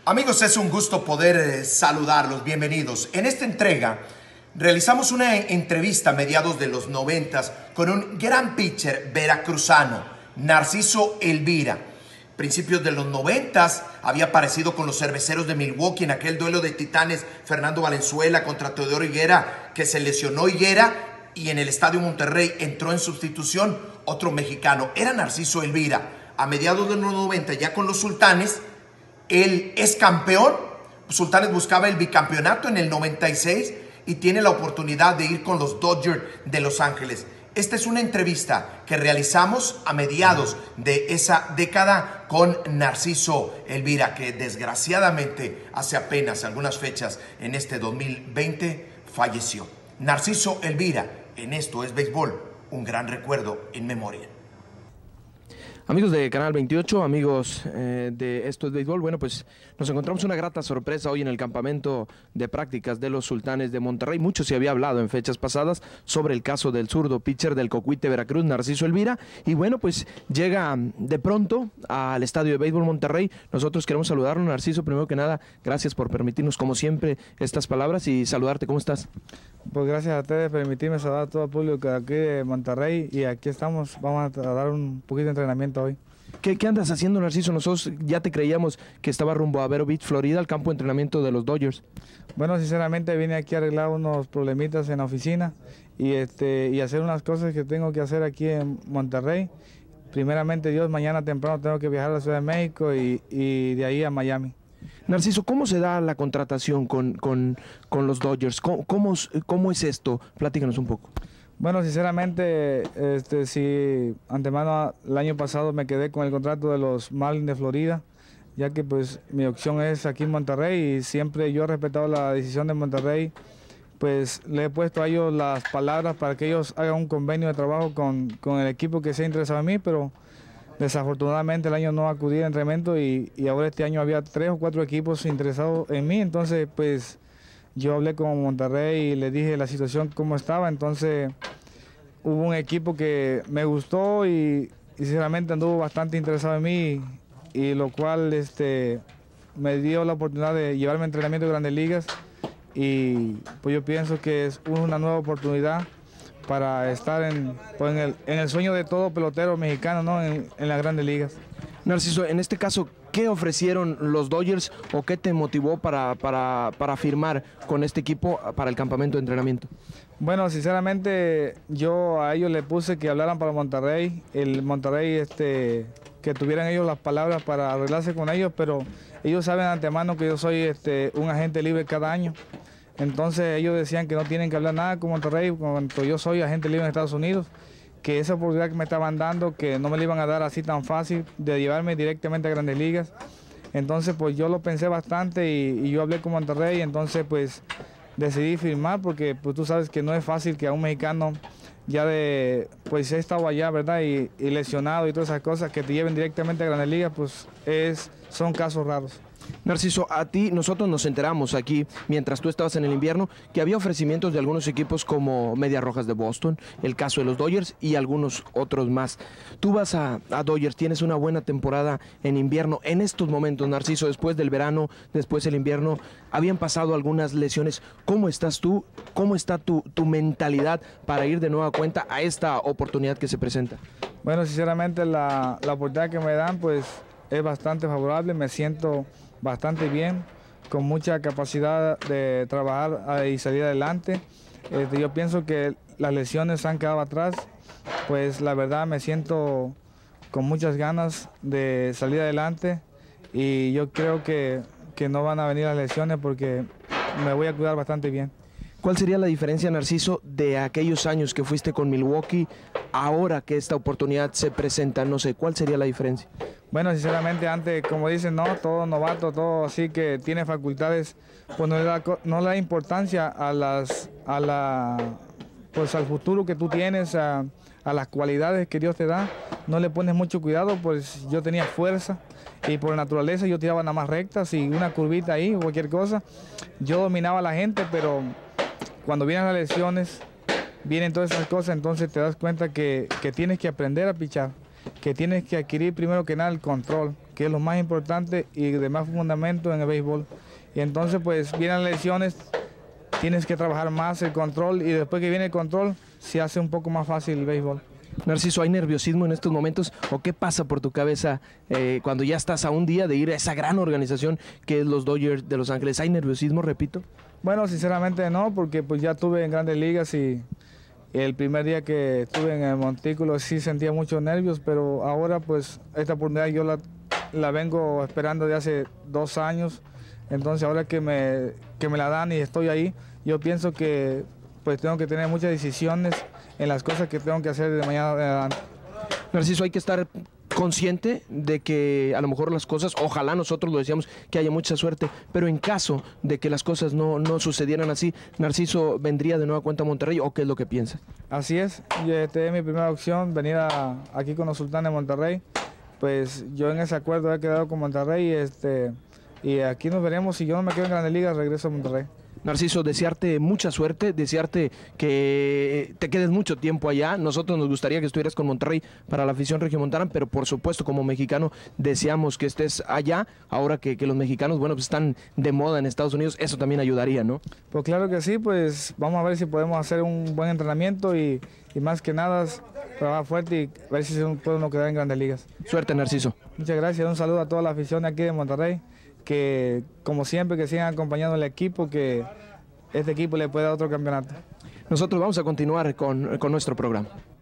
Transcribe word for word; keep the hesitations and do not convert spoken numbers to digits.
Amigos, es un gusto poder eh, saludarlos, bienvenidos. En esta entrega realizamos una entrevista a mediados de los noventas con un gran pitcher veracruzano, Narciso Elvira. Principios de los noventas había aparecido con los Cerveceros de Milwaukee en aquel duelo de titanes Fernando Valenzuela contra Teodoro Higuera, que se lesionó Higuera y en el Estadio Monterrey entró en sustitución otro mexicano. Era Narciso Elvira. A mediados de los noventa, ya con los Sultanes, él es campeón. Sultanes buscaba el bicampeonato en el noventa y seis y tiene la oportunidad de ir con los Dodgers de Los Ángeles. Esta es una entrevista que realizamos a mediados de esa década con Narciso Elvira, que desgraciadamente hace apenas algunas fechas en este dos mil veinte falleció. Narciso Elvira, en Esto es Béisbol, un gran recuerdo en memoria. Amigos de Canal veintiocho, amigos eh, de Esto es Béisbol, bueno, pues nos encontramos una grata sorpresa hoy en el campamento de prácticas de los Sultanes de Monterrey. Mucho se había hablado en fechas pasadas sobre el caso del zurdo pitcher del Cocuite Veracruz, Narciso Elvira, y bueno, pues llega de pronto al Estadio de Béisbol Monterrey. Nosotros queremos saludarlo, Narciso. Primero que nada, gracias por permitirnos, como siempre, estas palabras y saludarte. ¿Cómo estás? Pues gracias a ustedes por permitirme saludar a todo el público de aquí de Monterrey, y aquí estamos, vamos a dar un poquito de entrenamiento hoy. ¿Qué, ¿Qué andas haciendo, Narciso? Nosotros ya te creíamos que estaba rumbo a Vero Beach, Florida, al campo de entrenamiento de los Dodgers. Bueno, sinceramente vine aquí a arreglar unos problemitas en la oficina y, este, y hacer unas cosas que tengo que hacer aquí en Monterrey. Primeramente Dios, mañana temprano tengo que viajar a la Ciudad de México y, y de ahí a Miami. Narciso, ¿cómo se da la contratación con, con, con los Dodgers? ¿Cómo, cómo, ¿Cómo es esto? Platícanos un poco. Bueno, sinceramente, este, si antemano el año pasado me quedé con el contrato de los Marlins de Florida, ya que pues mi opción es aquí en Monterrey y siempre yo he respetado la decisión de Monterrey, pues le he puesto a ellos las palabras para que ellos hagan un convenio de trabajo con, con el equipo que se ha interesado en mí, pero desafortunadamente el año no acudí al entrenamiento y, y ahora este año había tres o cuatro equipos interesados en mí, entonces pues yo hablé con Monterrey y le dije la situación cómo estaba, entonces hubo un equipo que me gustó y, y sinceramente anduvo bastante interesado en mí y, y lo cual este, me dio la oportunidad de llevarme a entrenamiento de Grandes Ligas y pues yo pienso que es una nueva oportunidad para estar en, pues en, el, en el sueño de todo pelotero mexicano, ¿no? en, en las Grandes Ligas. Narciso, en este caso, ¿qué ofrecieron los Dodgers o qué te motivó para, para, para firmar con este equipo para el campamento de entrenamiento? Bueno, sinceramente yo a ellos les puse que hablaran para Monterrey, el Monterrey este, que tuvieran ellos las palabras para arreglarse con ellos, pero ellos saben de antemano que yo soy este, un agente libre cada año. Entonces ellos decían que no tienen que hablar nada con Monterrey, cuando yo soy agente libre en Estados Unidos, que esa oportunidad que me estaban dando, que no me la iban a dar así tan fácil, de llevarme directamente a Grandes Ligas. Entonces pues yo lo pensé bastante y, y yo hablé con Monterrey, entonces pues decidí firmar porque pues tú sabes que no es fácil que a un mexicano ya de, pues he estado allá, ¿verdad? Y, y lesionado y todas esas cosas, que te lleven directamente a Grandes Ligas, pues es, son casos raros. Narciso, a ti, nosotros nos enteramos aquí, mientras tú estabas en el invierno, que había ofrecimientos de algunos equipos como Medias Rojas de Boston, el caso de los Dodgers y algunos otros más. Tú vas a, a Dodgers, tienes una buena temporada en invierno. En estos momentos, Narciso, después del verano, después del invierno, habían pasado algunas lesiones. ¿Cómo estás tú? ¿Cómo está tu, tu mentalidad para ir de nueva cuenta a esta oportunidad que se presenta? Bueno, sinceramente la, la oportunidad que me dan pues es bastante favorable, me siento bastante bien, con mucha capacidad de trabajar y salir adelante. Este, yo pienso que las lesiones han quedado atrás, pues la verdad me siento con muchas ganas de salir adelante y yo creo que, que no van a venir las lesiones porque me voy a cuidar bastante bien. ¿Cuál sería la diferencia, Narciso, de aquellos años que fuiste con Milwaukee, ahora que esta oportunidad se presenta? No sé, ¿cuál sería la diferencia? Bueno, sinceramente antes, como dicen, no, todo novato, todo así que tiene facultades, pues no le da, no le da importancia a las, a la, pues al futuro que tú tienes, a, a las cualidades que Dios te da. No le pones mucho cuidado, pues yo tenía fuerza y por naturaleza yo tiraba nada más rectas y una curvita ahí o cualquier cosa. Yo dominaba a la gente, pero cuando vienen las lesiones, vienen todas esas cosas, entonces te das cuenta que, que tienes que aprender a pichar. que tienes que adquirir primero que nada el control, que es lo más importante y de más fundamento en el béisbol. Y entonces pues vienen las lesiones, tienes que trabajar más el control y después que viene el control se hace un poco más fácil el béisbol. Narciso, ¿hay nerviosismo en estos momentos o qué pasa por tu cabeza eh, cuando ya estás a un día de ir a esa gran organización que es los Dodgers de Los Ángeles? ¿Hay nerviosismo, repito? Bueno, sinceramente no, porque pues ya estuve en Grandes Ligas y el primer día que estuve en el montículo sí sentía muchos nervios, pero ahora pues esta oportunidad yo la, la vengo esperando de hace dos años, entonces ahora que me, que me la dan y estoy ahí, yo pienso que pues tengo que tener muchas decisiones en las cosas que tengo que hacer de mañana en adelante. Narciso, hay que estar consciente de que a lo mejor las cosas, ojalá nosotros lo decíamos, que haya mucha suerte, pero en caso de que las cosas no, no sucedieran así, Narciso vendría de nueva cuenta a Monterrey, ¿o qué es lo que piensas? Así es, esta es mi primera opción, venir a, aquí con los Sultanes de Monterrey, pues yo en ese acuerdo he quedado con Monterrey este, y aquí nos veremos, si yo no me quedo en Grandes Ligas regreso a Monterrey. Narciso, desearte mucha suerte, desearte que te quedes mucho tiempo allá. Nosotros nos gustaría que estuvieras con Monterrey para la afición regiomontana, pero por supuesto como mexicano deseamos que estés allá. Ahora que, que los mexicanos, bueno, pues están de moda en Estados Unidos, eso también ayudaría, ¿no? Pues claro que sí, pues vamos a ver si podemos hacer un buen entrenamiento y, y más que nada trabajar fuerte y ver si podemos quedar en Grandes Ligas. Suerte, Narciso. Muchas gracias, un saludo a toda la afición de aquí de Monterrey, que como siempre que sigan acompañando al equipo, que este equipo le pueda dar otro campeonato. Nosotros vamos a continuar con, con nuestro programa.